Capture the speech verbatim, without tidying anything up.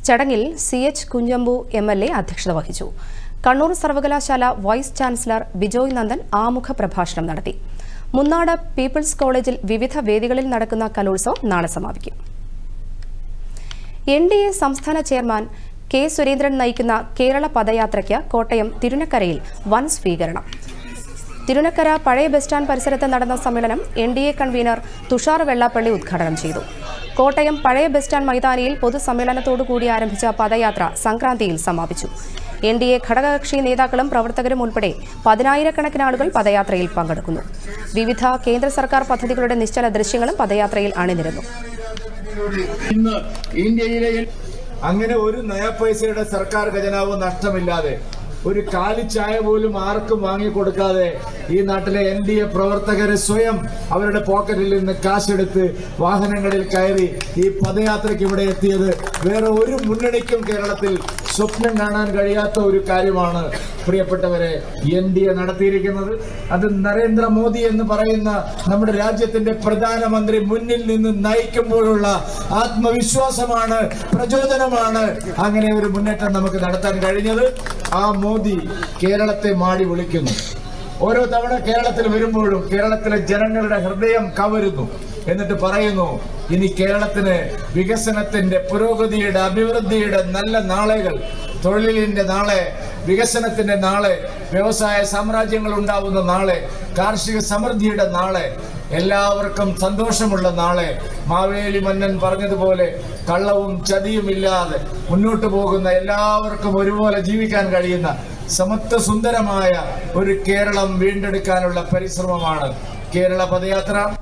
ചടങ്ങിൽ C H Kunhambu M L A അധ്യക്ഷത വഹിച്ചു. കണ്ണൂർ സർവകലാശാല വൈസ് ചാൻസലർ ബിജോയ് നന്ദൻ ആമുഖ പ്രഭാഷണം നടത്തി. മുന്നാട് പീപ്പിൾസ് കോളേജിൽ വിവിധ വേദികളിൽ നടക്കുന്ന കലോത്സവം നാളെ സമാപിക്കും. എൻ ഡി എ സംസ്ഥാന ചെയർമാൻ കെ സുരേന്ദ്രൻ നയിക്കുന്ന കേരള പദയാത്രയ്ക്ക് കോട്ടയം തിരുനക്കരയിൽ വൻ സ്വീകരണം. തിരുനക്കര പഴയ ബസ് സ്റ്റാൻഡ് പരിസരത്ത് നടന്ന സമ്മേളനം N D A convener Thushar Vellappally ഉദ്ഘാടനം ചെയ്തു. കോട്ടയം പഴയ ബസ് സ്റ്റാൻഡ് മൈതാനിയിൽ പൊതുസമ്മേളനത്തോടുകൂടി ആരംഭിച്ച പദയാത്ര സംക്രാന്തിയിൽ സമാപിച്ചു. എൻ ഡി എ ഘടകകക്ഷി നേതാക്കളും പ്രവർത്തകരും ഉൾപ്പെടെ പതിനായിരക്കണക്കിന് ആളുകൾ പദയാത്രയിൽ പങ്കെടുക്കുന്നു. വിവിധ കേന്ദ്ര സർക്കാർ പദ്ധതികളുടെ നിശ്ചല ദൃശ്യങ്ങളും പദയാത്രയിൽ അണിനിരന്നു. അങ്ങനെ ഒരു നയാ പൈസയുടെ സർക്കാർ ഖജനാവ് നഷ്ടമില്ലാതെ ഒരു കാലിച്ചായ പോലും ആർക്കും വാങ്ങിക്കൊടുക്കാതെ ഈ നാട്ടിലെ എൻ ഡി എ പ്രവർത്തകര് സ്വയം അവരുടെ പോക്കറ്റിൽ നിന്ന് കാശെടുത്ത് വാഹനങ്ങളിൽ കയറി ഈ പദയാത്രയ്ക്ക് ഇവിടെ എത്തിയത് വേറെ ഒരു മുന്നണിക്കും കേരളത്തിൽ സ്വപ്നം കാണാൻ കഴിയാത്ത ഒരു കാര്യമാണ്. പ്രിയപ്പെട്ടവരെ, എൻ ഡി എ നടത്തിയിരിക്കുന്നത് അത് നരേന്ദ്രമോദി എന്ന് പറയുന്ന നമ്മുടെ രാജ്യത്തിന്റെ പ്രധാനമന്ത്രി മുന്നിൽ നിന്ന് നയിക്കുമ്പോഴുള്ള ആത്മവിശ്വാസമാണ്, പ്രചോദനമാണ്. അങ്ങനെ ഒരു മുന്നേറ്റം നമുക്ക് നടത്താൻ കഴിഞ്ഞത്. ആ മോദി കേരളത്തെ മാടി വിളിക്കുന്നു. ഓരോ തവണ കേരളത്തിൽ വരുമ്പോഴും കേരളത്തിലെ ജനങ്ങളുടെ ഹൃദയം കവരുന്നു. എന്നിട്ട് പറയുന്നു, ഇനി കേരളത്തിന് വികസനത്തിന്റെ, പുരോഗതിയുടെ, അഭിവൃദ്ധിയുടെ നല്ല നാളുകൾ, തൊഴിലിന്റെ നാളെ, വികസനത്തിന്റെ നാളെ, വ്യവസായ സാമ്രാജ്യങ്ങൾ ഉണ്ടാവുന്ന നാളെ, കാർഷിക സമൃദ്ധിയുടെ നാളെ, എല്ലാവർക്കും സന്തോഷമുള്ള നാളെ. മാവേലി മന്നൻ പറഞ്ഞതുപോലെ കള്ളവും ചതിയും ഇല്ലാതെ മുന്നോട്ട് പോകുന്ന, എല്ലാവർക്കും ഒരുപോലെ ജീവിക്കാൻ കഴിയുന്ന സമത്വ സുന്ദരമായ ഒരു കേരളം വീണ്ടെടുക്കാനുള്ള പരിശ്രമമാണ് കേരള പദയാത്ര.